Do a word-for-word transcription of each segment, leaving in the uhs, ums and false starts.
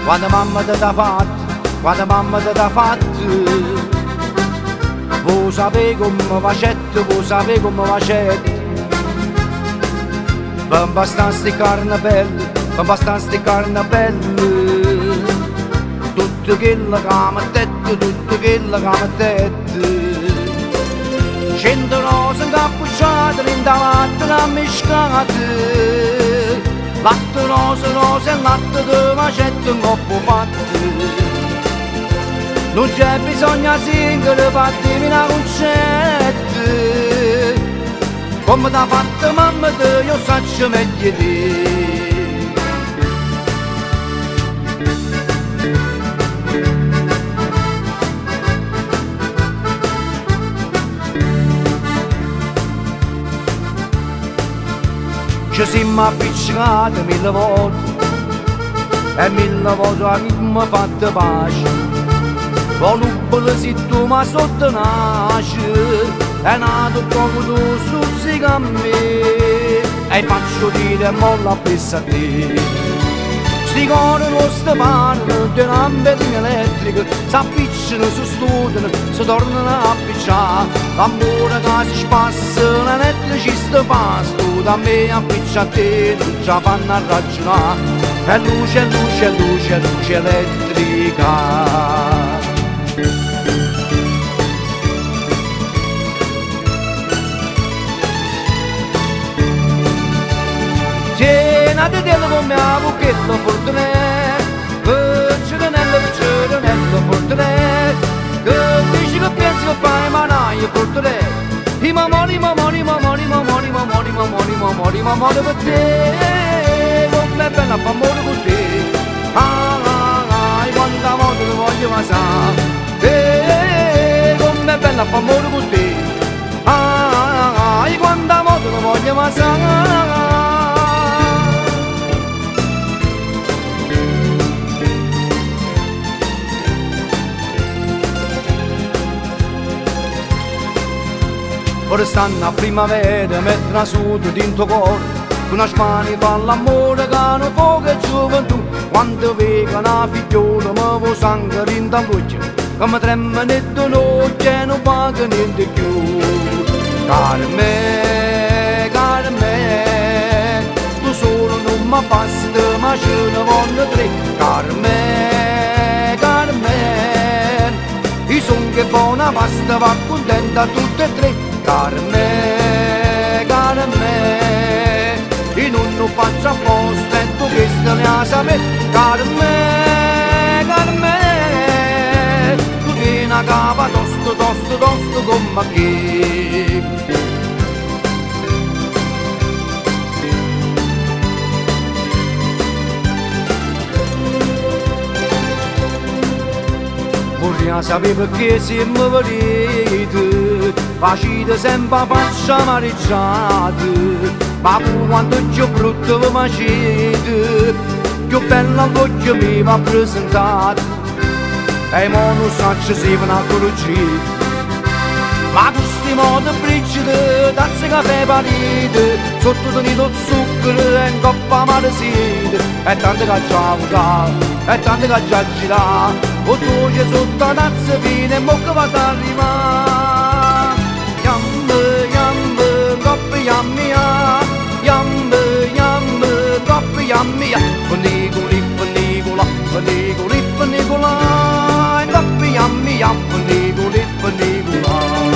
quando mamma ti ha fatto, quando mamma ti ha fatto. Vuoi sapere come facette, vuoi sapere come facette. Per bastare sti carne belle, per bastare sti carne belle. Tutto quello che mettete, tutto quello che mettete. Cento rose incappucciate, trenta latte ammiscate. Latte rose, rose e latte di macette un coppo fatto. Non c'è bisogno singere per dirmi una concetta. Come t'ha fatto mamma te, io saccio meglio te. Ci siamo appiccicati mille volte e mille volte a chi mi ha fatto pace. Volubile se tu mi sotto nasce, è nato poco tu stuzzica a me e faccio dire molla appresso a te. Sti cori non sti parlano di lampadine elettriche, s'appiccano, si studiano, si tornano a appicciare. L'amore che si spassa, l'elettricista pasto, da me appiccia a te, non ci fanno a ragionare. E luce, luce, luce, luce elettrica. Tienati te come a buchetto fortune, Fortunello, Fortunello, fortune, che dici che pensi che fai manaia fortune. I mamoni, i mamoni, i mamoni, i mamoni, i mamoni, i mamoni, i mamoni, i mamoni per te, come bella fa amore con te. Ah, ah, ah, quanta volte lo voglio passare, eh, come bella fa amore con te. Ah, ah, ah, quanta volte lo voglio passare. Ora stanno a primavera, mettono a sud dentro cuore, con una mani fa l'amore che hanno poca gioventù. Quando vedo una figliola mi può sangue in voce, che mi trema netto noce e non paga niente più. Carme, Carme, tu solo non mi basta, ma ce ne voglio tre. Carme, Carme, i son che buona pasta va contenta tutte e tre. Carme, Carme, io non lo faccio apposta e tu questo ne ha sapere. Carme, Carme, tu vieni a capa tosto, tosto, tosto come che. Vorrei sapere perché siamo veniti, facite sempre faccia amareggiata, ma pure quando più brutto vi facete, più bella al voglio mi va presentata. E mo non saccio se ve ne accorgete, ma questi modi brigide, tazze caffè parite, sotto tenito zucchero e in coppa male siete. E tante che già avuta, e tante che già girata, o tu c'è sotto la tazza fine e mo che va ad arrivare. Yambe, yambe, coppa yammia, yambe, yambe, coppa yammia. Panicoli, panicola, panicoli, panicola, coppa yammia, panicoli, panicola.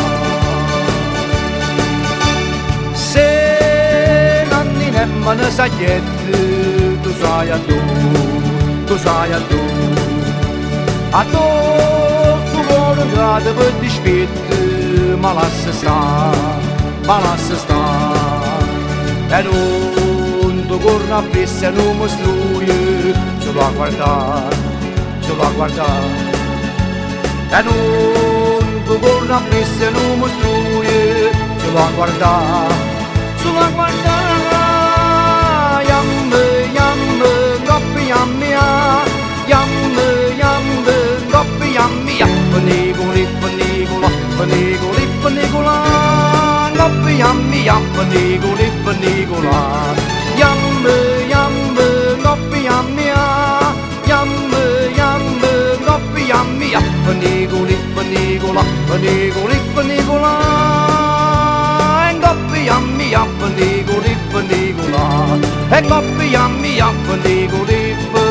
Se nanni nemmeno sagliette, tu sai a tu, tu sai a tu. A tu su cuore grado per dispetto, ma lascia sta, ma lascia sta. E non tu corri appresso e non mi struie, solo a guardare, solo a guardare. E non tu corri appresso e non mi struie, solo a guardare, solo a guardare. Yambe, yambe, coppi yammia, yambe, yambe, coppi yammia. Panicoli, panicola, panicoli, panicola, coppi yammia, panicoli, panicola. Yambe, yambe, coppi yammia, yambe, funicola, funicola, funicola, funicola. E coppia mia, funicola, funicola. E coppia mia, funicola, funicola.